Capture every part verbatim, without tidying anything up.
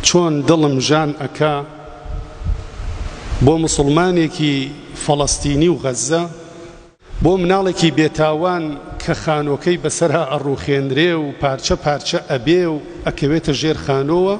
چۆن دڵم ژان ئەکا بۆ مسلمانێکی فەڵەستینی و غەزە، بۆ مناڵێکی بێتاوان کە خانۆکەی بەسەرها ئەڕوخێنرێ و پارچە پارچە ئەبێ و ئەکەوێتە ژێر خانۆوە،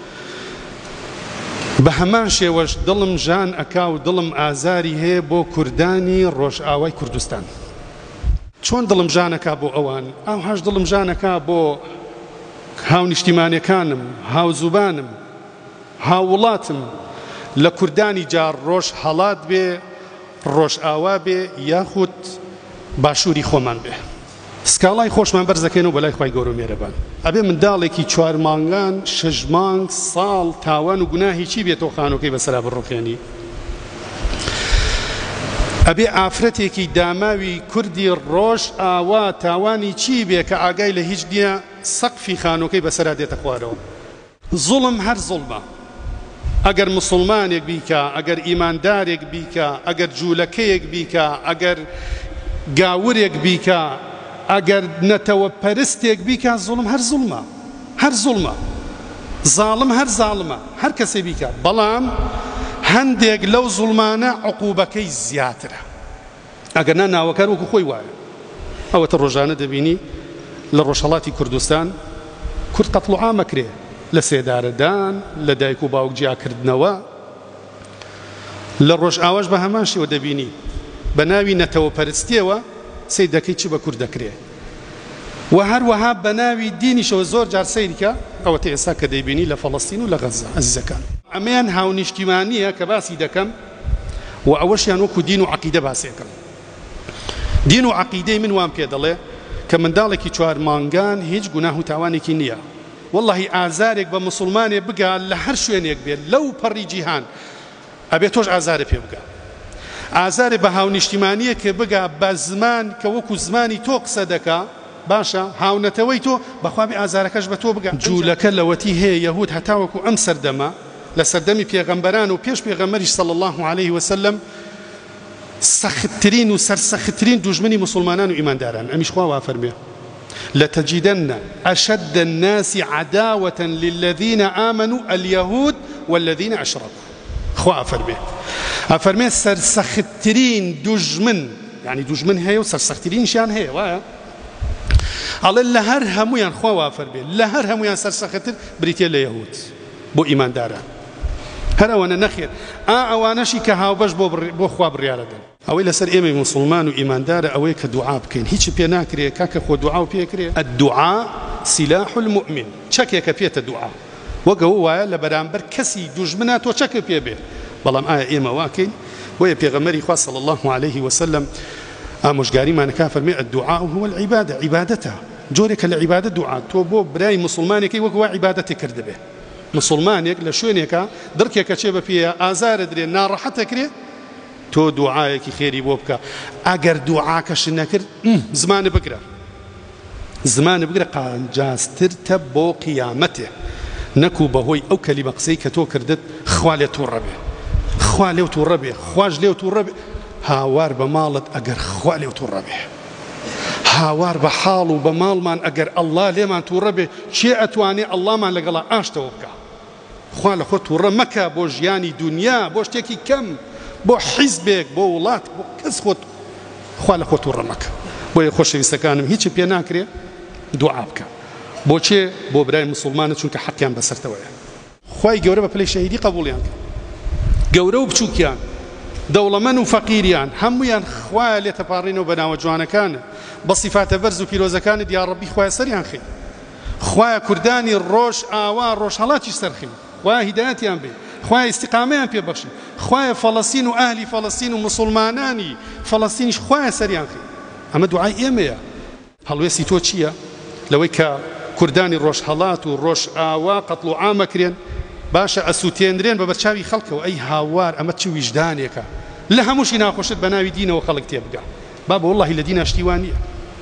بە هەمان شێوەش دڵم ژان ئەکا و دڵم ئازاری هەیە بۆ کوردانی ڕۆژئاوای کوردستان. چۆن دڵم ژانەکە بۆ ئەوان، ئەوهاش دڵم ژانەکە بۆ هاو نیشتیمانیەکانم، هاو زوبانم، هاو وڵاتم لە کوردانی جار ڕۆژ هەڵات بێ، ڕۆژئاوا بێ، یاخود باشووری خۆمان بێ. سکاڵای خۆشمان بەرزەکەین و بەلای خوای گەورە و میێرەبان. ئەبێ منداڵێکی چوار مانگان، شەش مانگ، ساڵ تاوان و گوناهی چی بێتەوە خانۆکەی بەسەرا بڕوخێنی؟ ئەبێ ئافرەتێکی داماوی کوردی ڕۆژ ئاوا تاوانی چی بێ کە ئاگای لە هیچ نییە سەقفی خانۆکەی بەسەرا دێتە خوارەوە. زوڵم هەر زوڵمە. ئەگەر مسلمانێک بیکە، ئەگەر ئیماندارێک بیکە، ئەگەر جوولەکەیەک بیکە، ئەگەر گاورێک بیکە، ئەگەر نەتەوە پەرستێک بیکە، زوڵم هەر زوڵمە، هەر زوڵمە. زاڵم هەر زاڵمە، هەر کەسێ بیکە. بەڵام هەندێک لەو زوڵمانە عقوبەکەی زیاترە. ئەگەر نا ناوەکار وەکو خۆی وایە. ئەوەتە ڕۆژانە دەبینی لە ڕۆژهەڵاتی کوردستان کورد قەتڵ و عام ئەکرێ، لە سێدارەدان، لە دایک و باوک جیاکردنەوە. لە ڕۆژئاواش بە هەمان شێوە دەبینی بە ناوی نەتەوە پەرستیەوە سەیدەکەی چی بە کورد دەکرێ، و هەروەها بە ناوی دینیشەوە زۆر جار سەیریکە. ئەوەتە ئێستا کە دەیبینی لە فەڵەستین و لە غەزە. ئەزیزەکان، ئەمەیان هاو نیشتیمانیە کە باسی دەکەم، و ئەوەشیان وەکو دین و عەقیدە باسی دەکەم. دین و عەقیدەی من وام پێ دەڵێ کە منداڵێکی چوار مانگان هیچ گوناه و تاوانێکی نییە. واللهی ئازارێک بە مسلمانێ بگا لە هەر شوێنێک بێت لەو پەڕی جیهان، ئەبێ تۆش ئازارە پێ بگا. ئازارێ بە هاو نیشتیمانیە کە بگا بە زمان کە وەکو زمانی تۆ قسە دەکا، باشە هاونەتەوەی تۆ بەخوا بێ ئازارەکەش بە تۆ بگا. جوولەکە لەوەتی هەیە یەهود هەتاوەکو ئەم سەردەمە لە سەردەمی پێغەمبەران و پێش پێغەمبەریش صلی الله عليه وسلم سەختترین و سەرسەختترین دوژمنی مسلمانان و ئیمانداران. ئەمیش خوا وا فەرمێ لتجدن أشد الناس عداوة للذين آمنوا اليهود والذين أشركوا. خوا أفرمي أفرمي سرسخترين دجمن، يعني دجمن هي وسرسخترين شان هي وايا على لهر هميان. خوا أفرمي لهر هميان سرسختر بريتيا اليهود بو إيمان دارا هر وانا نخير آ وانا شي كهاو باش بو بو خوا برياله ئەوەی لەسەر ئێمە مسلمان و ئیماندارە ئەوەی کە دوعا بکەین، هیچ پێ ناکرێ کاکە خۆ دوعا و پێکرێ. الدعاء سلاح المؤمن. چەکێکە پێتە دوعا، وەگە وایە لە بەرامبەر کەسی دوژمنە تۆ چەکە پێ بێ. بەڵام ئایا ئێمە واکەین؟ وەیە پێغەمبەری خوا صلی الله عليه وسلم ئامۆژگاریمانەکە فەرمێ الدعاء هو العبادة. عیبادەتە جۆرێکە لە عیبادەت دوعا. تۆ بۆ برای مسلمانێکی وەکو وا عیبادەتی کردبێ. مسلمانێک لە شوێنێکە دڕکێکە چێ بە پێ ئازارە درێ ناڕەحەتە کرێ، تۆ دوعایەکی خێری بۆ بکە. ئەگەر دوعاکەش نەکرد زمانە بگرە، زمانە بگرە قانجاسترتە بۆ قیامەتێ، نەکوو بەهۆی ئەو کەلیمە قسەی کە تۆ کردت خوا لێ تووڕە بێ، خوا لێو تووڕە بێ، خوش لێو تووڕە بێ. هاوار بە ماڵت ئەگەر خوا لێو تووڕە بێ، هاوار بە حاڵ و بە ماڵمان ئەگەر ئەڵڵا لێمان تووڕە بێ، چێ ئەتوانێ ئەڵڵامان لەگەڵا ئاشتەوە بکە. خوا لە خۆ تووڕە مەکە بۆ ژیانی دنیا، بۆ شتێکی کەم، بۆ حیزبێک، بۆ وڵات، بۆ کەس خۆت خوا لە خۆت تووڕە مەکە. بۆیە خۆشەویستەکانم هیچ پێ ناکرێ دوعا بکە. بۆچێ؟ بۆ برای مسلمانە، چونکە حەقیان بەسەرتەوەیە. خوای گەورە بە پلەی شەهیدی قبوڵیان کرد. گەورە و بچووکیان، دەوڵەمەند و فەقیریان، هەموویان خوایە لێ تەپاڕینەوە بە ناوە جوانەکانە، بە سیفاتە بەرز و پیرۆزەکانت یا ڕەبی خوایە سەریان خەی. خوایە کوردانی ڕۆژ ئاوا ڕۆژهەڵاتی سەرخی، خوایە هیدایەتیان بێ، خوایە ئیستیقامەیان پێبەخشی، خوایە فەڵەستین و ئاهلی فەڵەستین و مسلمانانی فەڵەستینیش خوایە سەریان خەی. ئەمە دوعای ئێمەیە. هەڵوێستی تۆ چییە؟ لەوەی کە کوردانی ڕۆژهەڵات و ڕۆژ ئاوا قەتڵ و عام ئەکرێن، باشە ئەسووتێنرێن بە بەرچاوی خەڵکەوە. ئەی هاوار، ئەمە چ ویژدانێکە؟ لە هەمووشی ناخۆشت بە ناوی دینەوە خەڵک تێبگا. بابە وەڵڵاهی لە دین ئاشتیوان نییە.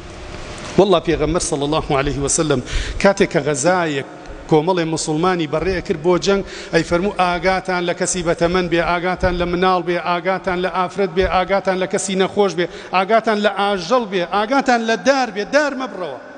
وەڵڵا پێغەمبەر صلی الله عليه وسلم کاتێک کە غەزایەک کۆمەڵێ مسلمانی بەڕێ کرد بۆ جەنگ، ئەی فەرموو ئاگاتان لە کەسی بەتەمەن بێ، ئاگاتان لە مناڵ بێ، ئاگاتان لە ئافرەت بێ، ئاگاتان لە کەسی نەخۆش بێ، ئاگاتان لە ئاژەڵ بێ، ئاگاتان لە دار بێ، دار مەبڕەوە.